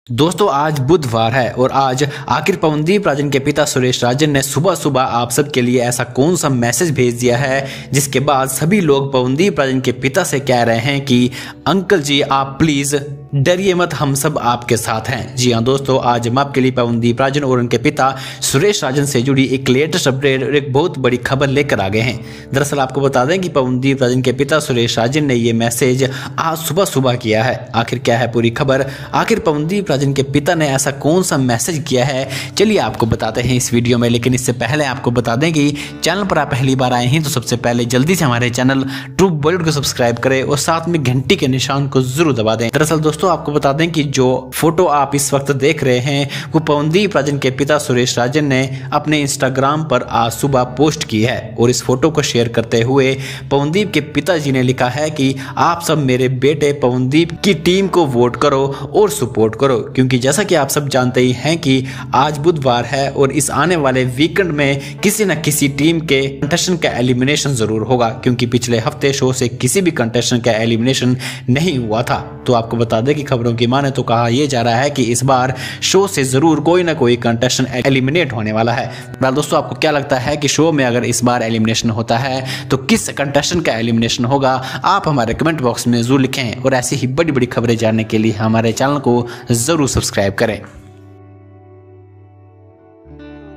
दोस्तों आज बुधवार है और आज आखिर पवनदीप राजन के पिता सुरेश राजन ने सुबह सुबह आप सबके लिए ऐसा कौन सा मैसेज भेज दिया है जिसके बाद सभी लोग पवनदीप राजन के पिता से कह रहे हैं कि अंकल जी आप प्लीज डरिए मत, हम सब आपके साथ हैं। जी हाँ दोस्तों, आज हम आपके लिए पवनदीप राजन और उनके पिता सुरेश राजन से जुड़ी एक लेटेस्ट अपडेट और एक बहुत बड़ी खबर लेकर आ गए हैं। दरअसल आपको बता दें कि पवनदीप राजन के पिता सुरेश राजन ने ये मैसेज आज सुबह सुबह किया है। आखिर क्या है पूरी खबर, आखिर पवनदीप राजन के पिता ने ऐसा कौन सा मैसेज किया है, चलिए आपको बताते हैं इस वीडियो में। लेकिन इससे पहले आपको बता दें कि चैनल पर आप पहली बार आए हैं तो सबसे पहले जल्दी से हमारे चैनल ट्रू बॉलीवुड को सब्सक्राइब करें और साथ में घंटी के निशान को जरूर दबा दें। दरअसल दोस्तों आपको बता दें कि जो फोटो आप इस वक्त देख रहे हैं वो पवनदीप राजन के पिता सुरेश राजन ने अपने इंस्टाग्राम पर आज सुबह पोस्ट की है और इस फोटो को शेयर करते हुए पवनदीप के पिताजी ने लिखा है कि आप सब मेरे बेटे पवनदीप की टीम को वोट करो और सपोर्ट करो, क्योंकि जैसा कि आप सब जानते ही हैं कि आज बुधवार है और इस आने वाले वीकेंड में किसी न किसी टीम के कंटेस्टेंट का एलिमिनेशन जरूर होगा, क्योंकि पिछले हफ्ते शो से किसी भी कंटेस्टेंट का एलिमिनेशन नहीं हुआ था। तो आपको बता दें कि खबरों की माने तो कहा यह जा रहा है कि इस बार शो से जरूर कोई ना कोई कंटेस्टेंट एलिमिनेट होने वाला है। दोस्तों आपको क्या लगता है कि शो में अगर इस बार एलिमिनेशन होता है तो किस कंटेस्टेंट का एलिमिनेशन होगा, आप हमारे कमेंट बॉक्स में जरूर लिखें और ऐसी ही बड़ी बड़ी खबरें जानने के लिए हमारे चैनल को जरूर सब्सक्राइब करें।